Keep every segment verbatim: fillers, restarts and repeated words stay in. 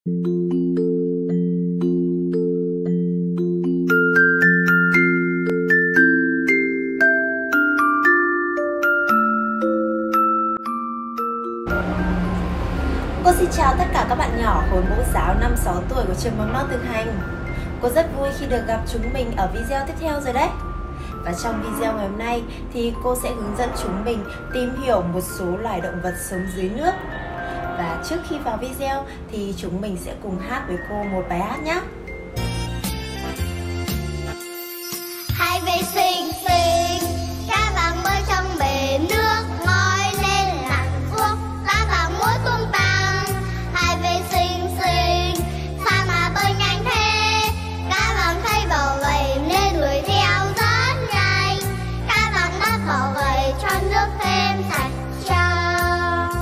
Cô xin chào tất cả các bạn nhỏ khối mẫu giáo năm sáu tuổi của trường mầm non Thực Hành. Cô rất vui khi được gặp chúng mình ở video tiếp theo rồi đấy. Và trong video ngày hôm nay thì cô sẽ hướng dẫn chúng mình tìm hiểu một số loài động vật sống dưới nước. Và trước khi vào video thì chúng mình sẽ cùng hát với cô một bài hát nhé. Hãy về xinh xinh, các bạn bơi trong bể nước, ngoi lên lặn xuống, lá vàng múa tung tăng. Hãy về xinh xinh, sao mà bơi nhanh thế? Các bạn thấy bầu gầy nên đuổi theo rất nhanh. Các bạn bắt bầu gầy cho nước thêm sạch trong.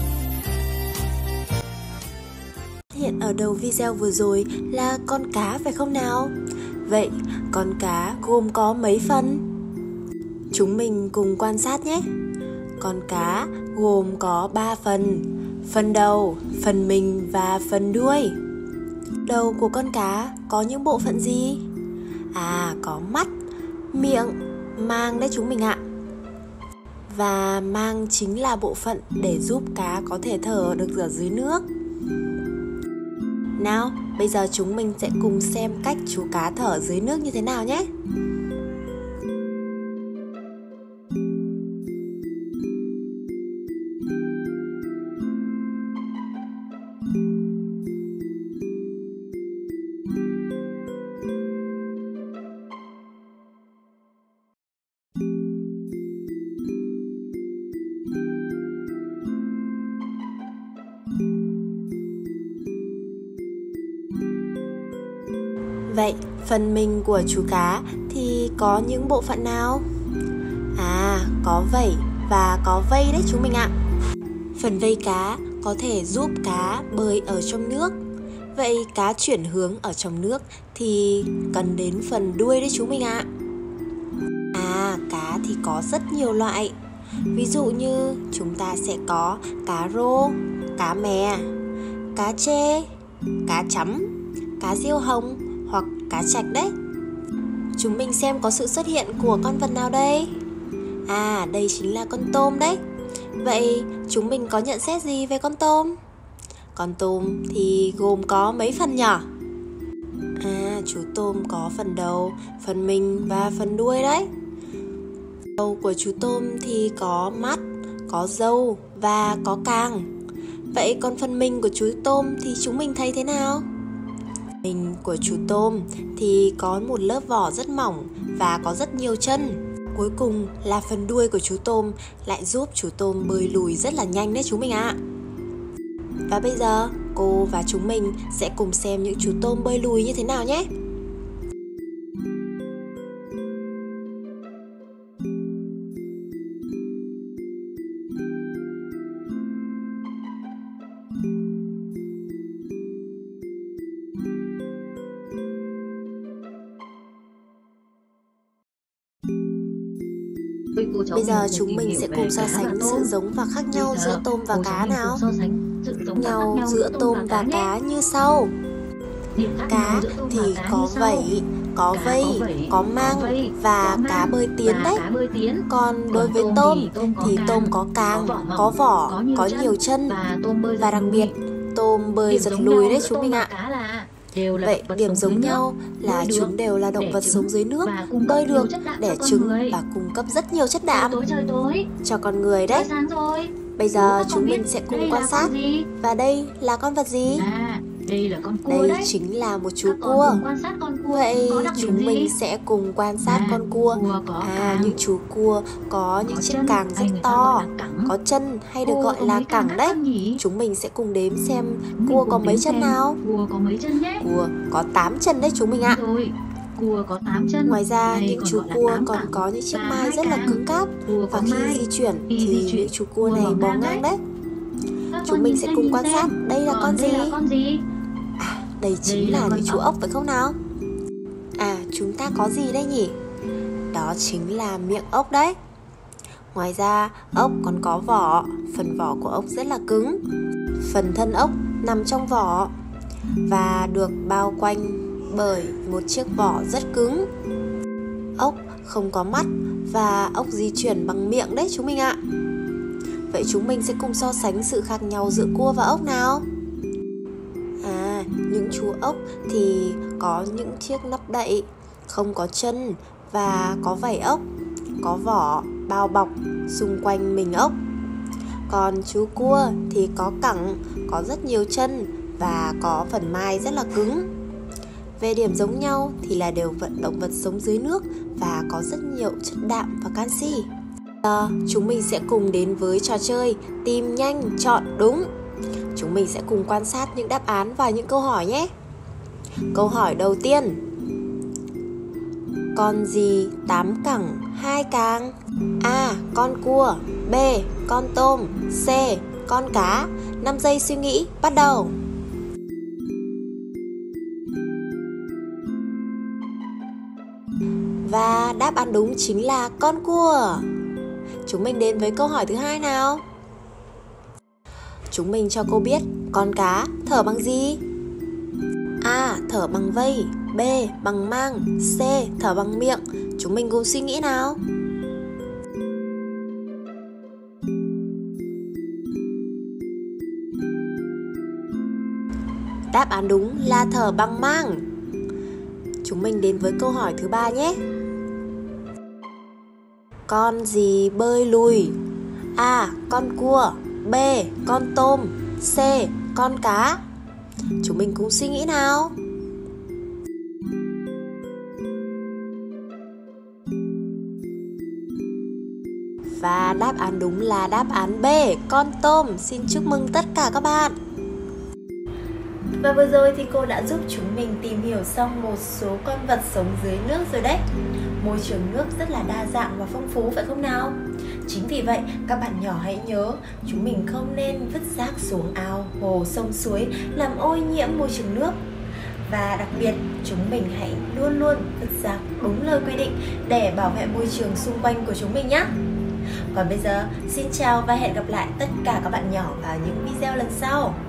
Hiện ở đầu video vừa rồi là con cá phải không nào? Vậy con cá gồm có mấy phần? Chúng mình cùng quan sát nhé. Con cá gồm có ba phần: phần đầu, phần mình và phần đuôi. Đầu của con cá có những bộ phận gì? À, có mắt, miệng, mang đấy chúng mình ạ. Và mang chính là bộ phận để giúp cá có thể thở được ở dưới nước. Nào, bây giờ chúng mình sẽ cùng xem cách chú cá thở dưới nước như thế nào nhé. Vậy, phần mình của chú cá thì có những bộ phận nào? À, có vảy và có vây đấy chúng mình ạ. Phần vây cá có thể giúp cá bơi ở trong nước. Vậy cá chuyển hướng ở trong nước thì cần đến phần đuôi đấy chúng mình ạ. À, cá thì có rất nhiều loại. Ví dụ như chúng ta sẽ có cá rô, cá mè, cá trê, cá chấm, cá diêu hồng hoặc cá trạch đấy. Chúng mình xem có sự xuất hiện của con vật nào đây? À, đây chính là con tôm đấy. Vậy chúng mình có nhận xét gì về con tôm? Con tôm thì gồm có mấy phần nhỉ? À, chú tôm có phần đầu, phần mình và phần đuôi đấy. Đầu của chú tôm thì có mắt, có râu và có càng. Vậy còn phần mình của chú tôm thì chúng mình thấy thế nào? Mình của chú tôm thì có một lớp vỏ rất mỏng và có rất nhiều chân. Cuối cùng là phần đuôi của chú tôm lại giúp chú tôm bơi lùi rất là nhanh đấy chúng mình ạ. Và bây giờ cô và chúng mình sẽ cùng xem những chú tôm bơi lùi như thế nào nhé. Bây giờ chúng mình sẽ cùng so sánh sự giống và khác nhau giữa tôm và cá nào. Nhau giữa tôm và cá như sau. Cá thì có vảy, có vây, có mang và cá bơi tiến đấy. Còn đối với tôm thì tôm có càng, có vỏ, có nhiều chân và đặc biệt tôm bơi giật lùi đấy chúng mình ạ. Vậy điểm giống nhau là chúng đều là động vật sống dưới nước, bơi được, đẻ trứng và cung cấp rất nhiều chất đạm cho con người đấy. Bây giờ chúng mình sẽ cùng quan sát. Và đây là con vật gì? Đây là con cua Đây đấy. chính là một chú cua. Quan sát con cua. Vậy Có đặc điểm chúng gì? mình sẽ cùng quan sát À, con cua. cua có À, càng. những chú cua có những Có chiếc chân, càng rất hay người ta to, gọi là cẳng. có chân hay được Cua gọi có là mấy càng cẳng các đấy. con nhỉ? Chúng mình sẽ cùng đếm xem Mình cua cùng có đếm mấy chân xem. nào. Cua có mấy chân nhé? Cua có tám chân đấy chúng mình ạ. Rồi, cua có tám chân. Ngoài ra Đây những còn chú gọi là cua tám còn cẳng có những chiếc và mai hai rất là càng. cứng cáp. Cua Và có khi mai. di chuyển Khi thì di chuyển, những chú cua cua này bò bò ngang ngang đấy. đấy. Các Chúng con mình nhìn sẽ xem, cùng nhìn quan xem. sát. Đây là Còn con đây gì? là con gì? À, đây chính Đây là là con những chú ốc. ốc phải không nào? À, chúng ta có gì đây nhỉ? Đó chính là miệng ốc đấy. Ngoài ra, ốc còn có vỏ. Phần vỏ của ốc rất là cứng. Phần thân ốc nằm trong vỏ. và được bao quanh bởi một chiếc vỏ rất cứng. Ốc không có mắt và ốc di chuyển bằng miệng đấy chúng mình ạ. Vậy chúng mình sẽ cùng so sánh sự khác nhau giữa cua và ốc nào. À, những chú ốc thì có những chiếc nắp đậy, không có chân và có vảy ốc, có vỏ bao bọc xung quanh mình ốc. Còn chú cua thì có cẳng, có rất nhiều chân và có phần mai rất là cứng. Về điểm giống nhau thì là đều vận động vật sống dưới nước và có rất nhiều chất đạm và canxi. Giờ chúng mình sẽ cùng đến với trò chơi tìm nhanh chọn đúng. Chúng mình sẽ cùng quan sát những đáp án và những câu hỏi nhé. Câu hỏi đầu tiên: con gì tám cẳng hai càng? A. Con cua. B. Con tôm. C. Con cá. năm giây suy nghĩ, bắt đầu. Và đáp án đúng chính là con cua. Chúng mình đến với câu hỏi thứ hai nào. Chúng mình cho cô biết con cá thở bằng gì? A. Thở bằng vây. B. Bằng mang. C. Thở bằng miệng. Chúng mình cùng suy nghĩ nào. Đáp án đúng là thở bằng mang. Chúng mình đến với câu hỏi thứ ba nhé. Con gì bơi lùi? A. Con cua. B. Con tôm. C. Con cá. Chúng mình cùng suy nghĩ nào. Và đáp án đúng là đáp án B, con tôm. Xin chúc mừng tất cả các bạn. Và vừa rồi thì cô đã giúp chúng mình tìm hiểu xong một số con vật sống dưới nước rồi đấy. Môi trường nước rất là đa dạng và phong phú phải không nào? Chính vì vậy các bạn nhỏ hãy nhớ chúng mình không nên vứt rác xuống ao, hồ, sông, suối làm ô nhiễm môi trường nước. Và đặc biệt chúng mình hãy luôn luôn vứt rác đúng lời quy định để bảo vệ môi trường xung quanh của chúng mình nhé. Còn bây giờ xin chào và hẹn gặp lại tất cả các bạn nhỏ vào những video lần sau.